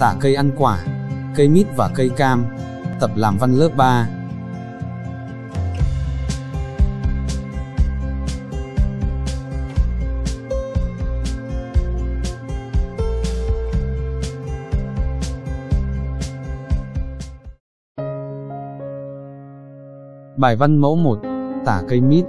Tả cây ăn quả, cây mít và cây cam. Tập làm văn lớp 3. Bài văn mẫu 1. Tả cây mít.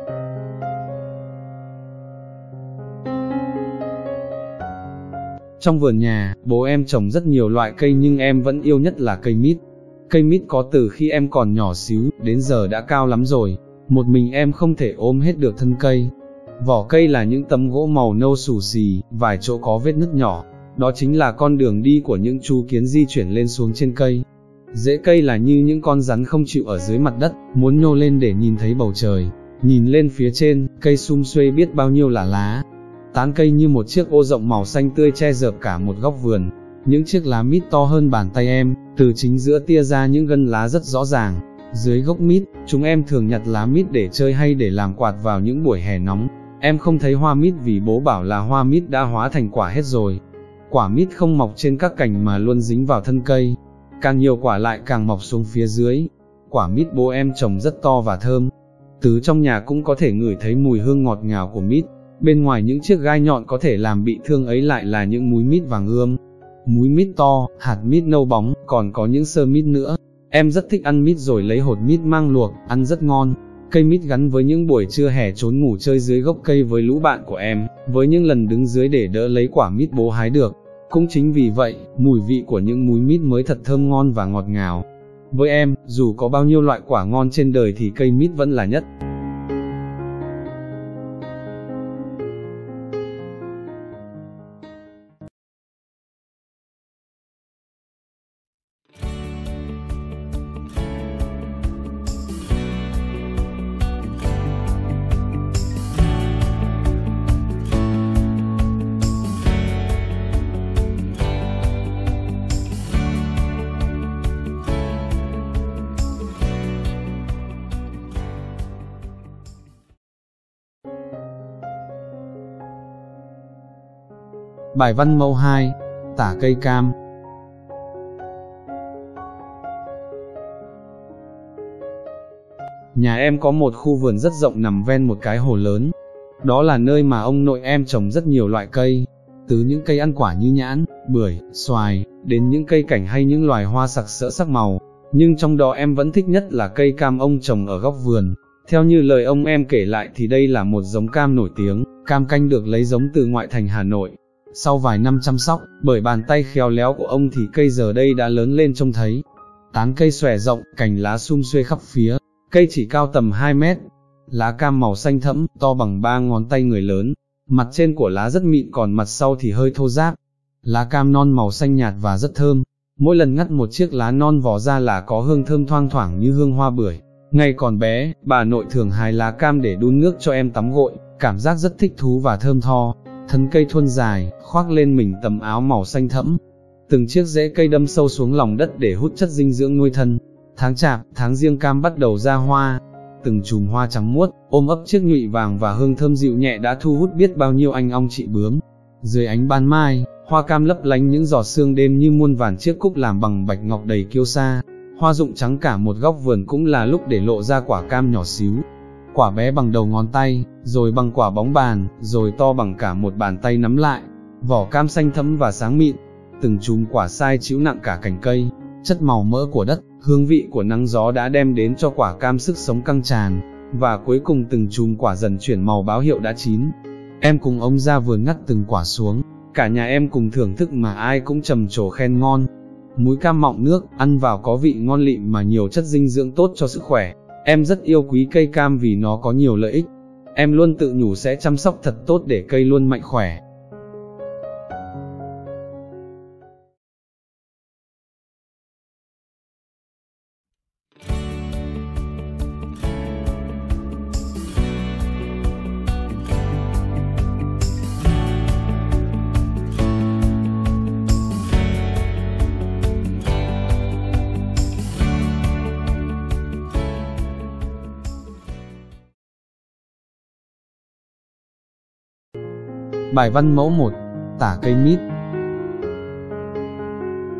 Trong vườn nhà, bố em trồng rất nhiều loại cây nhưng em vẫn yêu nhất là cây mít. Cây mít có từ khi em còn nhỏ xíu, đến giờ đã cao lắm rồi. Một mình em không thể ôm hết được thân cây. Vỏ cây là những tấm gỗ màu nâu xù xì, vài chỗ có vết nứt nhỏ. Đó chính là con đường đi của những chú kiến di chuyển lên xuống trên cây. Rễ cây là như những con rắn không chịu ở dưới mặt đất, muốn nhô lên để nhìn thấy bầu trời. Nhìn lên phía trên, cây sum xuê biết bao nhiêu là lá. Tán cây như một chiếc ô rộng màu xanh tươi che rợp cả một góc vườn. Những chiếc lá mít to hơn bàn tay em, từ chính giữa tia ra những gân lá rất rõ ràng. Dưới gốc mít, chúng em thường nhặt lá mít để chơi hay để làm quạt vào những buổi hè nóng. Em không thấy hoa mít vì bố bảo là hoa mít đã hóa thành quả hết rồi. Quả mít không mọc trên các cành mà luôn dính vào thân cây. Càng nhiều quả lại càng mọc xuống phía dưới. Quả mít bố em trồng rất to và thơm. Từ trong nhà cũng có thể ngửi thấy mùi hương ngọt ngào của mít. Bên ngoài những chiếc gai nhọn có thể làm bị thương ấy lại là những múi mít vàng ươm. Múi mít to, hạt mít nâu bóng, còn có những xơ mít nữa. Em rất thích ăn mít rồi lấy hột mít mang luộc, ăn rất ngon. Cây mít gắn với những buổi trưa hè trốn ngủ chơi dưới gốc cây với lũ bạn của em, với những lần đứng dưới để đỡ lấy quả mít bố hái được. Cũng chính vì vậy, mùi vị của những múi mít mới thật thơm ngon và ngọt ngào. Với em, dù có bao nhiêu loại quả ngon trên đời thì cây mít vẫn là nhất. Bài văn mẫu 2. Tả cây cam. Nhà em có một khu vườn rất rộng nằm ven một cái hồ lớn. Đó là nơi mà ông nội em trồng rất nhiều loại cây, từ những cây ăn quả như nhãn, bưởi, xoài, đến những cây cảnh hay những loài hoa sặc sỡ sắc màu. Nhưng trong đó em vẫn thích nhất là cây cam ông trồng ở góc vườn. Theo như lời ông em kể lại thì đây là một giống cam nổi tiếng, cam canh được lấy giống từ ngoại thành Hà Nội. Sau vài năm chăm sóc, bởi bàn tay khéo léo của ông thì cây giờ đây đã lớn lên trông thấy. Tán cây xòe rộng, cành lá sum xuê khắp phía, cây chỉ cao tầm 2 mét. Lá cam màu xanh thẫm, to bằng 3 ngón tay người lớn. Mặt trên của lá rất mịn còn mặt sau thì hơi thô ráp. Lá cam non màu xanh nhạt và rất thơm. Mỗi lần ngắt một chiếc lá non vỏ ra là có hương thơm thoang thoảng như hương hoa bưởi. Ngày còn bé, bà nội thường hái lá cam để đun nước cho em tắm gội, cảm giác rất thích thú và thơm tho. Thân cây thuôn dài, khoác lên mình tấm áo màu xanh thẫm. Từng chiếc rễ cây đâm sâu xuống lòng đất để hút chất dinh dưỡng nuôi thân. Tháng chạp, tháng giêng cam bắt đầu ra hoa. Từng chùm hoa trắng muốt, ôm ấp chiếc nhụy vàng và hương thơm dịu nhẹ đã thu hút biết bao nhiêu anh ong chị bướm. Dưới ánh ban mai, hoa cam lấp lánh những giọt sương đêm như muôn vàn chiếc cúc làm bằng bạch ngọc đầy kiêu sa. Hoa rụng trắng cả một góc vườn cũng là lúc để lộ ra quả cam nhỏ xíu. Quả bé bằng đầu ngón tay, rồi bằng quả bóng bàn, rồi to bằng cả một bàn tay nắm lại. Vỏ cam xanh thẫm và sáng mịn. Từng chùm quả sai chịu nặng cả cành cây. Chất màu mỡ của đất, hương vị của nắng gió đã đem đến cho quả cam sức sống căng tràn. Và cuối cùng từng chùm quả dần chuyển màu báo hiệu đã chín. Em cùng ông ra vườn ngắt từng quả xuống. Cả nhà em cùng thưởng thức mà ai cũng trầm trồ khen ngon. Múi cam mọng nước, ăn vào có vị ngon lịm mà nhiều chất dinh dưỡng tốt cho sức khỏe. Em rất yêu quý cây cam vì nó có nhiều lợi ích. Em luôn tự nhủ sẽ chăm sóc thật tốt để cây luôn mạnh khỏe. Bài văn mẫu 1. Tả cây mít.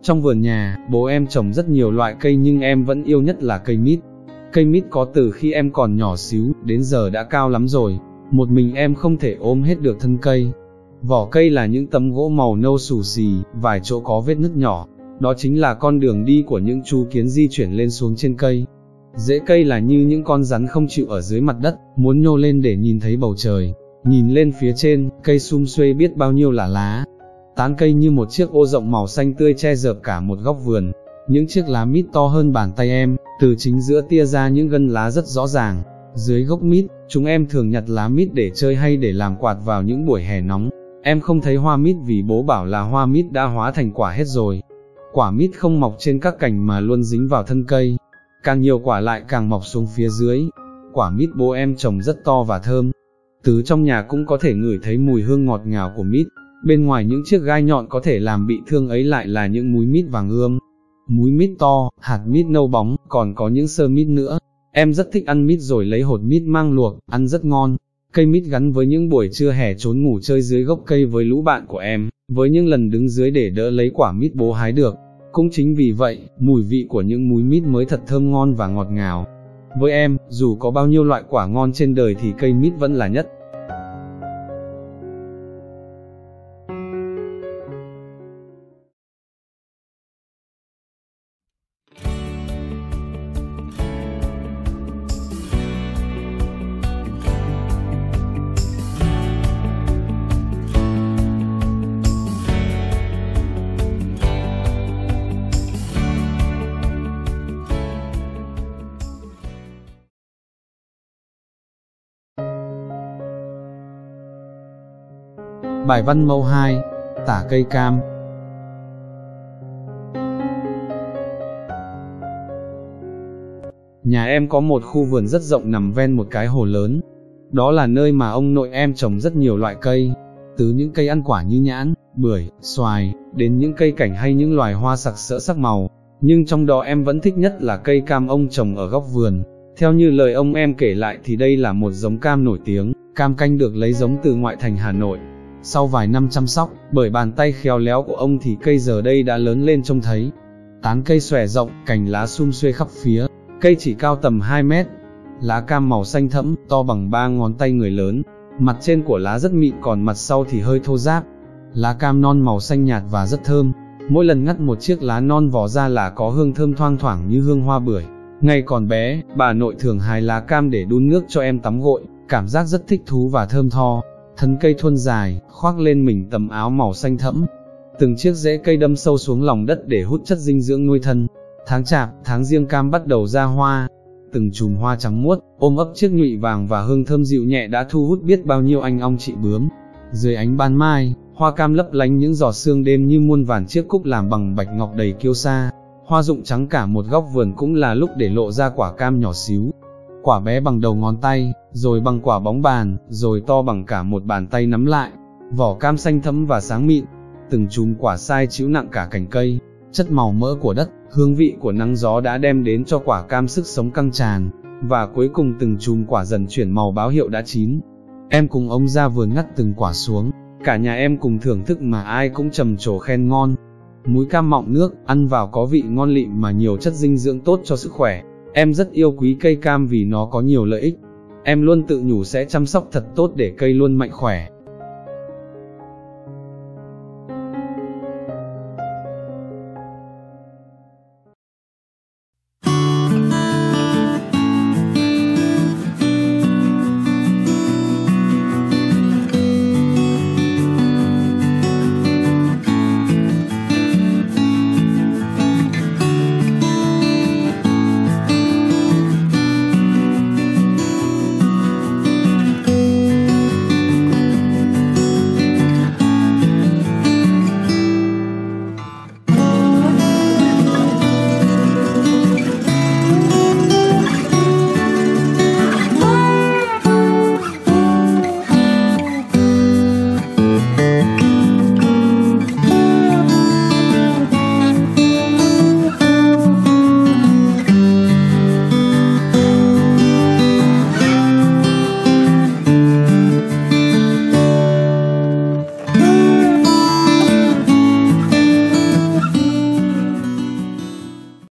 Trong vườn nhà, bố em trồng rất nhiều loại cây nhưng em vẫn yêu nhất là cây mít. Cây mít có từ khi em còn nhỏ xíu, đến giờ đã cao lắm rồi, một mình em không thể ôm hết được thân cây. Vỏ cây là những tấm gỗ màu nâu xù xì, vài chỗ có vết nứt nhỏ, đó chính là con đường đi của những chú kiến di chuyển lên xuống trên cây. Rễ cây là như những con rắn không chịu ở dưới mặt đất, muốn nhô lên để nhìn thấy bầu trời. Nhìn lên phía trên, cây sum xuê biết bao nhiêu là lá. Tán cây như một chiếc ô rộng màu xanh tươi che rợp cả một góc vườn. Những chiếc lá mít to hơn bàn tay em, từ chính giữa tia ra những gân lá rất rõ ràng. Dưới gốc mít, chúng em thường nhặt lá mít để chơi hay để làm quạt vào những buổi hè nóng. Em không thấy hoa mít vì bố bảo là hoa mít đã hóa thành quả hết rồi. Quả mít không mọc trên các cành mà luôn dính vào thân cây. Càng nhiều quả lại càng mọc xuống phía dưới. Quả mít bố em trồng rất to và thơm. Từ trong nhà cũng có thể ngửi thấy mùi hương ngọt ngào của mít. Bên ngoài những chiếc gai nhọn có thể làm bị thương ấy lại là những múi mít vàng ươm. Múi mít to, hạt mít nâu bóng, còn có những xơ mít nữa. Em rất thích ăn mít rồi lấy hột mít mang luộc, ăn rất ngon. Cây mít gắn với những buổi trưa hè trốn ngủ chơi dưới gốc cây với lũ bạn của em, với những lần đứng dưới để đỡ lấy quả mít bố hái được. Cũng chính vì vậy, mùi vị của những múi mít mới thật thơm ngon và ngọt ngào. Với em, dù có bao nhiêu loại quả ngon trên đời thì cây mít vẫn là nhất. Bài văn mẫu 2, tả cây cam. Nhà em có một khu vườn rất rộng nằm ven một cái hồ lớn. Đó là nơi mà ông nội em trồng rất nhiều loại cây, từ những cây ăn quả như nhãn, bưởi, xoài, đến những cây cảnh hay những loài hoa sặc sỡ sắc màu. Nhưng trong đó em vẫn thích nhất là cây cam ông trồng ở góc vườn. Theo như lời ông em kể lại thì đây là một giống cam nổi tiếng, cam canh được lấy giống từ ngoại thành Hà Nội. Sau vài năm chăm sóc, bởi bàn tay khéo léo của ông thì cây giờ đây đã lớn lên trông thấy. Tán cây xòe rộng, cành lá sum xuê khắp phía, cây chỉ cao tầm 2 mét. Lá cam màu xanh thẫm, to bằng 3 ngón tay người lớn. Mặt trên của lá rất mịn còn mặt sau thì hơi thô ráp. Lá cam non màu xanh nhạt và rất thơm. Mỗi lần ngắt một chiếc lá non vỏ ra là có hương thơm thoang thoảng như hương hoa bưởi. Ngày còn bé, bà nội thường hái lá cam để đun nước cho em tắm gội, cảm giác rất thích thú và thơm tho. Thân cây thuôn dài, khoác lên mình tấm áo màu xanh thẫm. Từng chiếc rễ cây đâm sâu xuống lòng đất để hút chất dinh dưỡng nuôi thân. Tháng chạp, tháng giêng cam bắt đầu ra hoa. Từng chùm hoa trắng muốt, ôm ấp chiếc nhụy vàng và hương thơm dịu nhẹ đã thu hút biết bao nhiêu anh ong chị bướm. Dưới ánh ban mai, hoa cam lấp lánh những giọt sương đêm như muôn vàn chiếc cúc làm bằng bạch ngọc đầy kiêu sa. Hoa rụng trắng cả một góc vườn cũng là lúc để lộ ra quả cam nhỏ xíu. Quả bé bằng đầu ngón tay, rồi bằng quả bóng bàn, rồi to bằng cả một bàn tay nắm lại. Vỏ cam xanh thẫm và sáng mịn. Từng chùm quả sai chịu nặng cả cành cây. Chất màu mỡ của đất, hương vị của nắng gió đã đem đến cho quả cam sức sống căng tràn. Và cuối cùng từng chùm quả dần chuyển màu báo hiệu đã chín. Em cùng ông ra vườn ngắt từng quả xuống. Cả nhà em cùng thưởng thức mà ai cũng trầm trồ khen ngon. Múi cam mọng nước, ăn vào có vị ngon lịm mà nhiều chất dinh dưỡng tốt cho sức khỏe. Em rất yêu quý cây cam vì nó có nhiều lợi ích. Em luôn tự nhủ sẽ chăm sóc thật tốt để cây luôn mạnh khỏe.